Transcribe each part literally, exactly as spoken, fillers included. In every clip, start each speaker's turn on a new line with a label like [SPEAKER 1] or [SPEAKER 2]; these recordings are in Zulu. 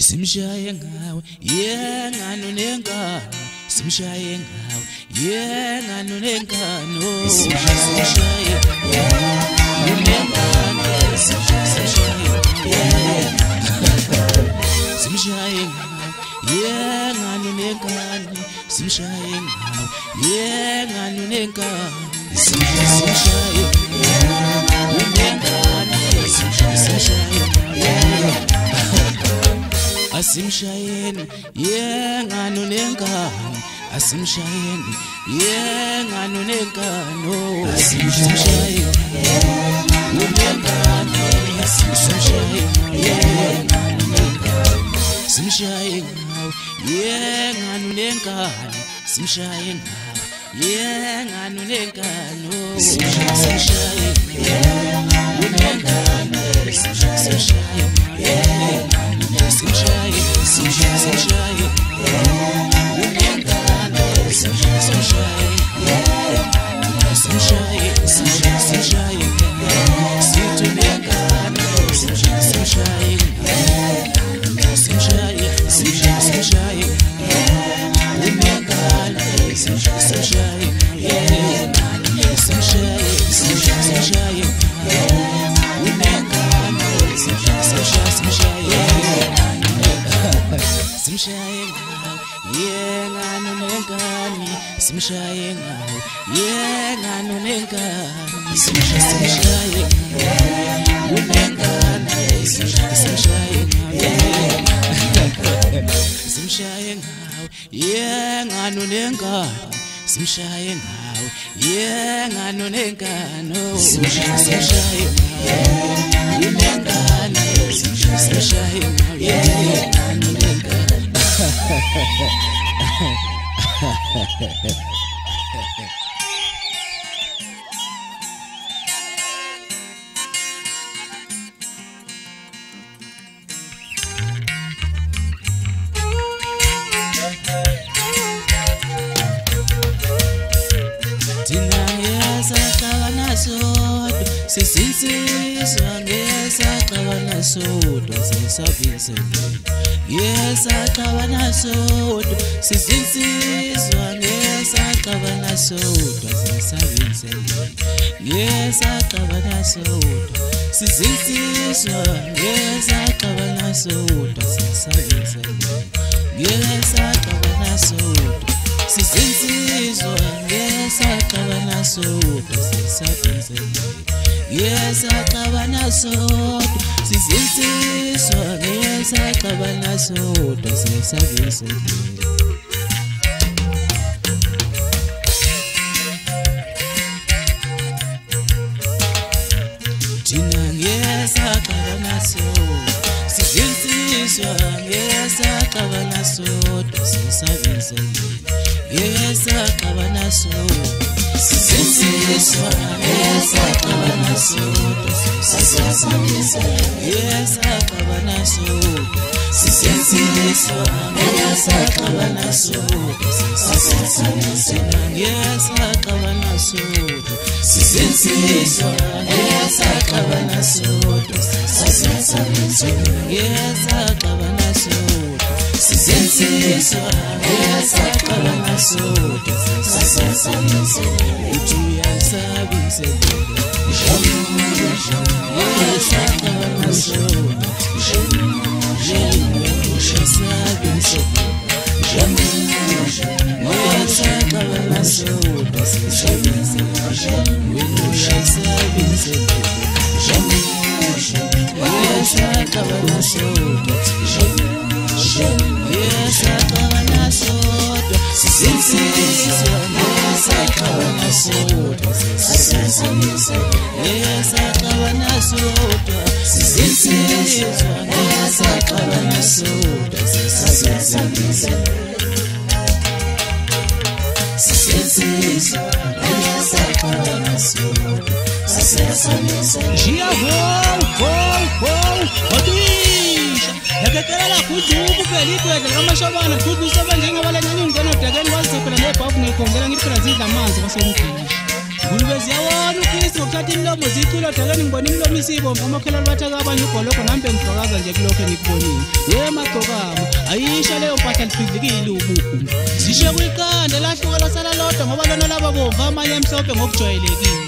[SPEAKER 1] simshaye ngawe yengano nengano simshaye ngawe yengano nengano simshaye yengano nengano simshaye simshaye ngawe yengano nengano simshaye ngawe yengano nengano simshaye yengano nengano simshaye asimshayeni yengano nengano asimshayeni yengano nengano asimshayeni nengano asimshayeni yengano nengano simshayeni yengano nengano simshayeni yengano nengano simshayeni yengano nengano simshayeni simshaye simshaye simshaye unengano simshaye simshaye simshaye simshaye simshaye situnengano simshaye simshaye simshaye simshaye simshaye unengano simshaye simshaye simshaye simshaye simshaye unengano simshaye simshaye simshaye simshaye ngawe yengano nengani simshaye ngawe yengano nengani simshaye simshaye unengani simshaye simshaye simshaye ngawe yengano nengani simshaye ngawe yengano nengano simshaye simshaye unengani simshaye simshaye yengano nengani Tina yesa kawana sodo sisinsizwa ngesa kawana sodo sisabisele yesa kawana sodo sisinsizwa ngesa kawana sodo sisabisele yesa kawana sodo sisinsizwa ngesa kawana sodo sisabisele yesa kawana sodo sisinsizwa ngesa kawana sodo sisabisele yesa kawana sodo sisinsizwa ngesa kawana sodo sisabisele Tina ngesa kawana sodo sisinsizwa ngesa kawana sodo sisabisele yesa kawana sodo sisinsizwa ngesa kawana sodo sisabisele yesa kawana sodo sisinsizwa ngesa kawana sodo sisabisele yesa kawana sodo sisinsizwa ngesa kawana sodo sisabisele yesa kawana sodo sisinsizwa ngesa kawana sodo sisabisele utuya sabisele yesa kawana sodo Gia vou, vou, vou, Odisha. Yakekela kudubu pelito yakama shabana kudu sabanje ngabala nini ngeno tegeni wasipela ne papu ne kongela ngipela zidla manzi kwasemkhishi. Ngulube ziyawona uKristu ngokuthatha imlomo ziculo dakeni ngibona imlomo isibomvu amakhelwane bathaka abanye ugoloko nambe ngifakaza nje kulokho engikubonile. Ye Magcokama ayisha leyo mpahla lifidlikile ububu. Sishe kuyiqanda lahluka lasala lodwa ngoba lona laba bomvu amanye emhlophe ngokujwayelekile.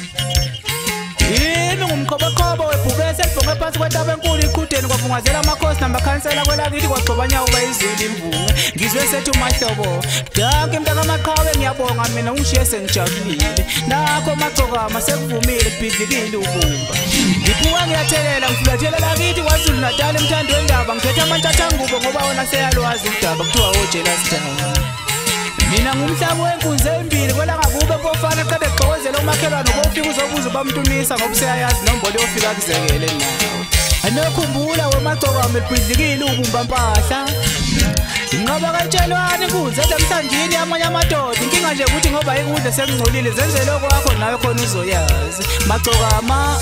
[SPEAKER 2] Yimi ngumqhobaqhobo webhubesi elibhonge phansi kwetaba enkulu iqhudeni kwavungazela amakhosi namakhansela kwelakithi kwagcobanya uba izili imvunge. Ngizwe sethu mahlobo danke mntakamaqhawe ngiyabonga mina ungishiye sengijabulile. Nakho Magcokama sekuvumile kubhidlikile ubumba. Ngiphuka ngiyathelela ngifulathela lakithi kwaZulu Natal emthando wendaba ngithetha amantshathangubo ngoba wona seyalwazi udaba kuthiwa ojealous town. Mina ngumhlaba wenkunzi ezimbili kwela ngakube mpofana qede gqokozela umakhelwane ubofika uzobuza bamntunisa ngoba seyayazi nombolo yofika kuzekele nawe. Anokhumbula weMagcokama libhidlikile ubumba mpahla. Inqaba katshelwane inkunzi edemhlanjini amanye amadoda inkinga nje ukuthi ngoba ikudle sekungcolile zenze lokho wakho nawe khona uzoyazi. Magcokama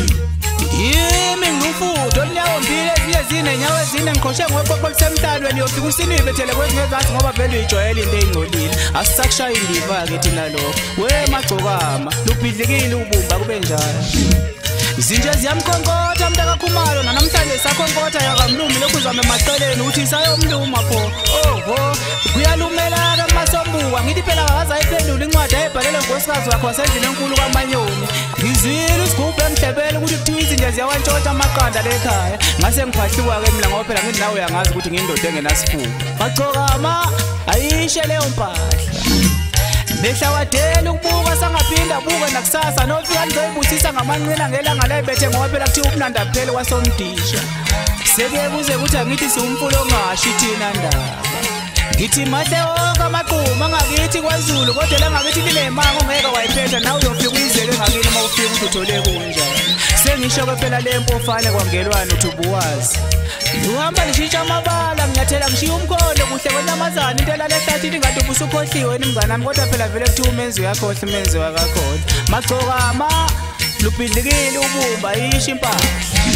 [SPEAKER 2] yimi ngumfudo olunyawo mbili eziye zinenyawo ezine ngiqhoshe ngoqoqo lisemhlalweni yofika usinibethele kwezingezansi ngoba vele uyijwayele into eyingcolile. Asisakushayi indiva-ke thina lokho. We Magcokama lubhidlikile ubumba kube njalo. Izinje ziyamkhonkotha mntakaKhumalo nanamhlanje sakhonkotha yakamlumi lokhu uzame emaceleni uthi sayomluma pho. Oho kuyalumela-ke kumasombuka ngithi phela akaze ayiphendule incwadi ayibhalele ngosikazi wakhe wasendlini enkulu kaManyoni. Ngizwile isigubhu emhlebele ukuthi kuthiwa izinje ziyawantshontsha amaqanda lekhaya. Ngase ngiphahluka-ke mina ngoba phela ngithi nawe uyangazi ukuthi ngiyindoda engenasifuba. Magcokama ayishe leyo mpahla. Mehla wadela ukubuka sangaphinda buke nakusasa nofika nizoyibusisa ngamanqina ngelanga layibethe ngoba phela kuthiwa ubunanda kuphele kwasomdisha. Sekuye kuze kuthi angithi siwumfulo ongashi thina ndaba. Ngithi mahle wonke amaqhuma ngakithi kwaZulu kodwa la ngakithi linemanga ongeke wayiphetha nawe uyofika uyizele ngakini uma ufika ukuthi uthole kunjani. Sengisho-ke phela le mpofane kwangelwane uthi ubuwazi. Uhamba lishintsha amabala nginyathela ngishiya umkhondo kuhle kwenyamazana into elala ehlathini ngathi ubusukhohliwe nimngane nami kodwa phela vele kuthiwa umenzi uyakhohlwa umenzi wakakhohlwa. Magcokama lubhidlikile ubumba yisho impahla.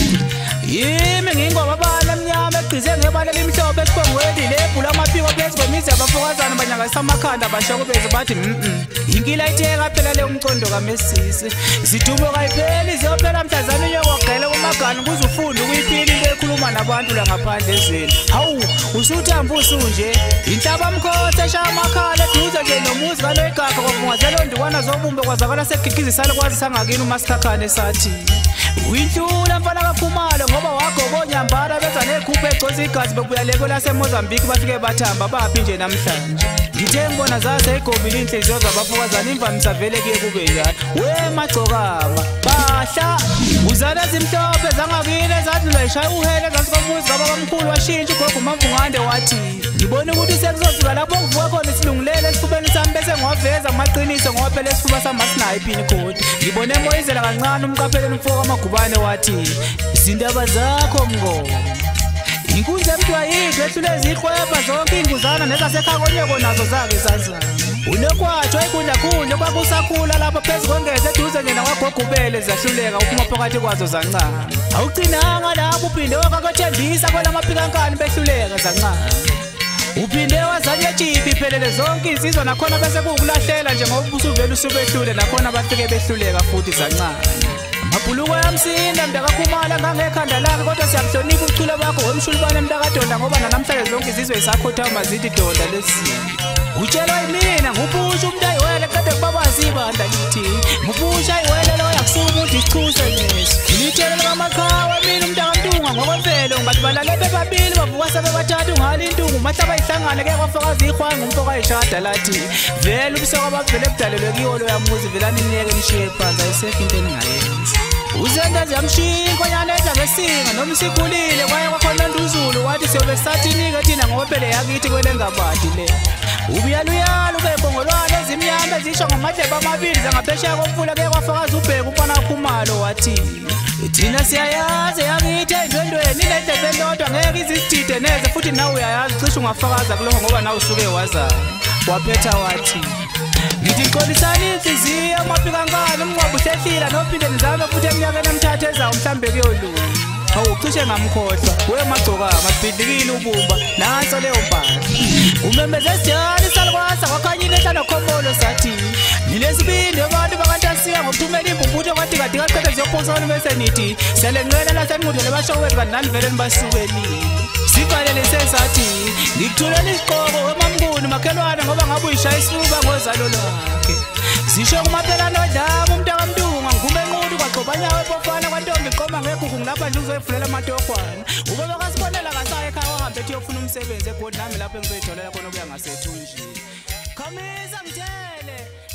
[SPEAKER 2] Yimi ngingoma abana emnyama egqize ngebala elimhlophe esiphongweni lebhula amaphiko phezu kwemizi abafokazana banyakazisa amakhanda basho kubeze bathi mm inkila itheka phela le umcondo kaMesisi. Izithubo kayipheli ziyophela mhlazana unyokogqele kumagani kuze ufunde ukuyiphila into ekhuluma nabantu la ngaphandle ezweni. Hawu usuthamba usunje inhlaba mkhotha eshaya amakhala eduze nje nomuzi kanoyigaka kwavungazela ondukwana zobumbe kwazakala segigizisala kwazi sangakini umasikhakhane esathi uyinhlula mfana kaKhumalo ngoba wagoba onyambala beza nekhuphe egcoza igazi bebuya leko laseMozambique bafike bathamba baphi nje namhlanje. Ngithe ngibona zase igobile inhliziyo zabafokazana imvamisa vele kuye kube njalo. We Magcokama bahla uzana zimhlophe zangakini ezathi layishaya uhele ngaphansi komuzi kababamkhulu washintsha ugogo uMavungande wathi ngibona ukuthi sekuzofika lapho kuvuka khona isilungulele esifubeni sami bese ngiwaveza kumaqiniso ngoba phela esifuba sami asinayo iphini khodi. Ngibone emoyizela kancane umqapheleni umfoko amagubane wathi izindaba zakho mngoma. Inkunzi emntwa yithu ehlule ezihlwebha zonke inguzana nezasekhakonyeko nazo zake izandla. Unokwatho ikundla khulu kwakusakhula lapho phezu kwengeze eduze nje nakwagogubele zahluleka uphuma phakathi kwazo zancane. Awugcinanga lapho uphinde wakakwethembisa kwela maphikankani behluleka zancane. Uphinde wazanye jibi phelele zonke izizwa nakhona bese kukulahlela nje ngoba usuvela usubehlule nakhona bafike behluleka futhi zancane. Mabhuluko yamsinda mntakaKhumalo ngangekhanda lakhe kodwa siyamhlonipha ubuchule bakho wemshulubane mntakaDonda ngoba namhlanje zonke izizwe zisakhothama zithi Donda lesizwe. Utshelwa yimina ngupusha umuntu ayiwele qede kubabazi ibandla lithi ngupusha ayiwele lo yakusuma uthi ichuse nesi. Ngilitshele kaMaqhawe mina umntakaMntunga ngokwemvelo ngathi balale bebabili bavuka sebebathathu ngale intungu mahlaba ihlangane ke kwafakaza ihwanga umfoko ayishada lathi vele ubusoko abavele ebudalelwe kiyo lo yamuzi velani niyeke nishiye phansi ayisekho into eningayenza. Uzenda ziyamshiya inkonyane edla ngesinga noma isikhulile kwaye kwakhona nduzulu wathi siyobe sathi-ke thina ngoba phela yakithi kwele ngabadi le. Ubuyaluyalu bebongolwane ezimnyama ezisho ngamadlebe amabili zangaphesheya komfula ke kwafakaza ubheka umfana kaKhumalo wathi thina siyayazi yakithi endwendweni ilendlebe elodwa ngeke izidide neze futhi nawe uyayazi cishe ungafakaza kulokho ngoba nawe usuke wazana. Waphetha wathi ngithi ngiqolisana inhliziyo amaphikankani umnqobo uhlehlila nophinde nizame futhi eminyakeni emithathu ezayo mhlambe kuyolunga. hawu cishe ngamkhohlwa wemagcokama sibhidlikile ubumba nanso leyo mpahla umemeze siyani salkwasa kwakhanyile ehlana khomolo sathi nilesibindi abantu bakantasiya ngokuthumela imbumbutho kwathi kade kaqeda ziyophosa bese nithi selenqela lasenqudlele basho wethu kanti nanivele nibasukelile sivalele sesathi ngikuthulela isiqoko wemamkuni makhelwane ngoba ngabe uyishaya isifuba ngozalo lwakhe zisho kumaphelano odlama umntakamntunga ngume enqulu kwagqobanyawo ebofana kwantombi iqoma ngegugu ngilapha nje uzoyivulela amatohwana ube bakasibonela kasaya ekhaya wahambe ethi uyofuna umsebenzi egodi nami lapho engizoyitholela khona okuya ngasethunjini khamisa ngitshele